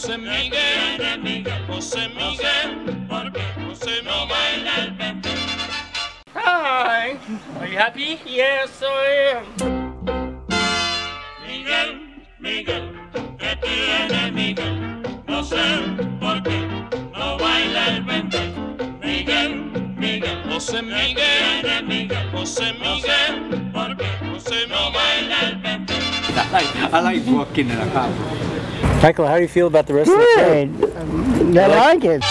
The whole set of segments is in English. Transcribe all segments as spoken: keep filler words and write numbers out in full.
José Miguel, José Miguel, porque José no baila el bembé. Hi, are you happy? Yes, I am. Miguel, Miguel, ¿qué tiene Miguel? No sé por qué no baila el bembé. Miguel, Miguel, José Miguel, Miguel, José Miguel, porque José no baila el bembé. I like, I like walking in a car. Michael, how do you feel about the rest Good. of the crew? I like it.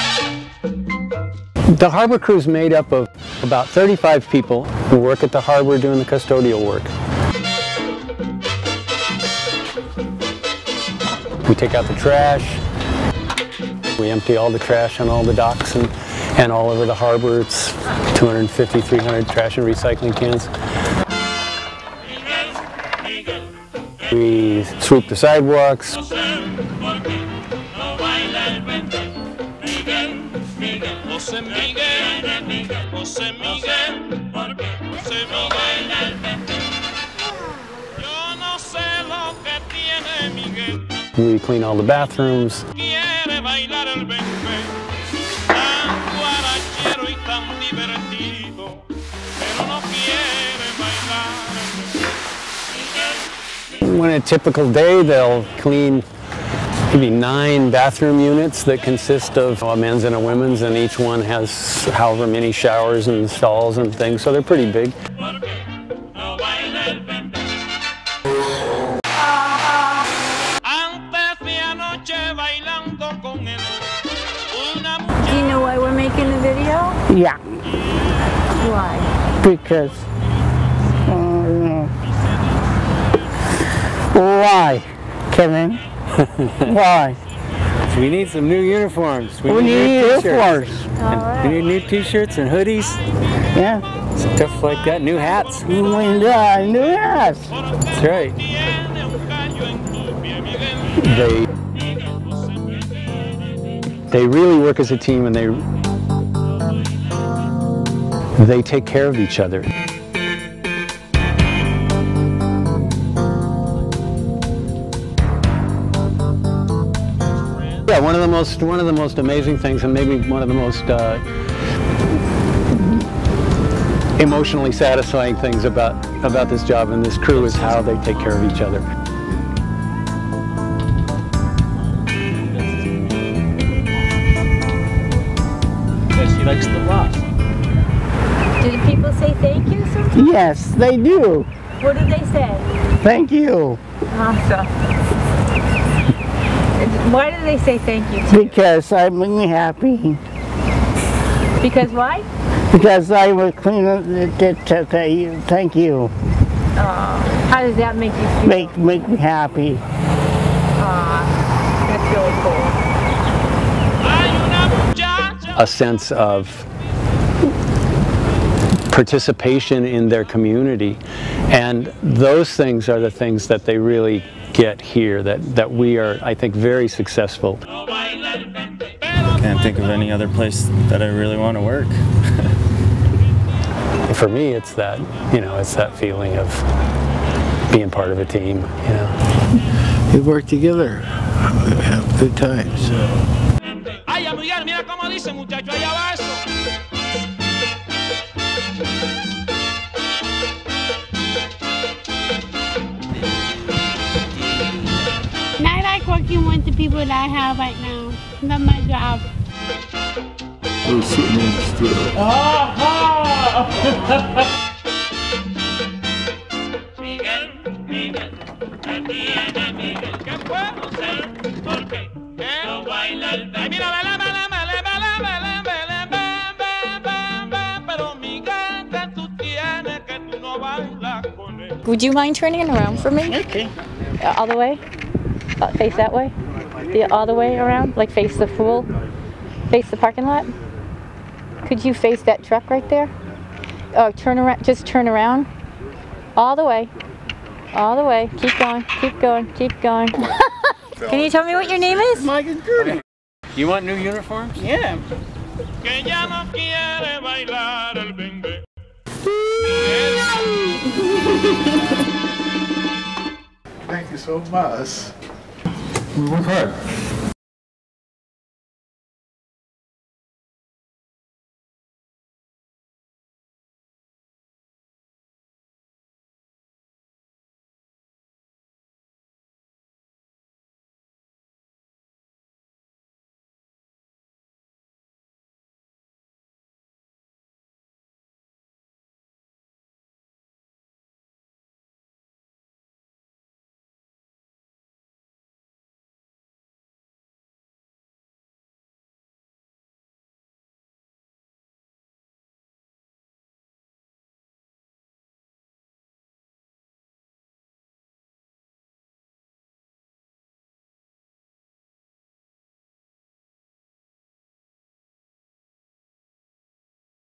The harbor crew is made up of about thirty-five people who work at the harbor doing the custodial work. We take out the trash. We empty all the trash on all the docks and, and all over the harbor. It's two hundred fifty, three hundred trash and recycling cans. We sweep the sidewalks. We clean all the bathrooms. On a typical day, they'll clean maybe nine bathroom units that consist of a men's and a women's, and each one has however many showers and stalls and things, so they're pretty big. Do you know why we're making the video? Yeah. Why? Because. Uh, why, Kevin? Why? We need some new uniforms. We, we need, need uniforms. Right. We need new t-shirts and hoodies. Yeah. Stuff like that. New hats. We need uh, new hats. That's right. They, they really work as a team, and they, they take care of each other. Yeah, one of the most one of the most amazing things, and maybe one of the most uh, emotionally satisfying things about about this job and this crew is how they take care of each other. Yeah, she likes the lot. Do the people say thank you sometimes? Yes, they do. What do they say? Thank you. Awesome. Why do they say thank you to Because I'm really happy. you? Because why? Because I was cleaning to tell you thank you. Uh, how does that make you feel? Make make me happy. Uh, that's really cool. A sense of participation in their community, and those things are the things that they really get here, that, that we are, I think, very successful. Can't think of any other place that I really want to work. For me, it's that, you know, it's that feeling of being part of a team, you know. We work together, we have good times. Ay, amigar, mira cómo dice muchacho, allá va eso. I like working with the people that I have right now. That's my job. We're sitting in still. Miguel, Miguel, ¿qué tiene Miguel? ¿Qué puedo ser? ¿Por qué? ¿Qué? No baila el bembé. Mira, vela, vela, vela, vela, vela, vela, vela, vela, vela, pero Miguel, que tú tienes que tú no bailas con él. Would you mind turning it around for me? Okay. Uh, all the way? Uh, face that way? The, all the way around? Like face the pool? Face the parking lot? Could you face that truck right there? Oh, turn around, just turn around. All the way. All the way. Keep going, keep going, keep going. Can you tell me what your name is? Michael Judy. You want new uniforms? Yeah. Que ya no quiere bailar el bembé. Thank you so much. we work hard.